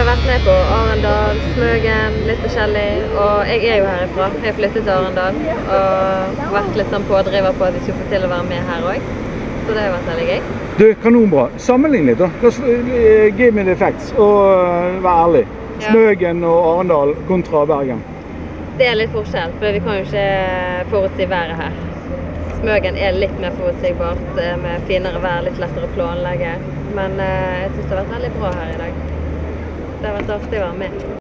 har vært med på Arendal, Smøgen, litt forskjellig, og jeg er jo herifra. Jeg har flyttet til Arendal, og vært litt sånn pådriver på at vi skulle få til å være med her også. Så det har vært veldig gøy. Du, kanonbra. Sammenlign litt da. Give me the facts, og vær ærlig. Smøgen og Arendal kontra Bergen. Det er litt forskjell, for vi kan jo ikke forutsi været her. Smøgen er litt mer forutsigbart, med finere vær, litt lettere å planlegge. Men jeg synes det har vært veldig bra her i dag. Det har vært artig å være med.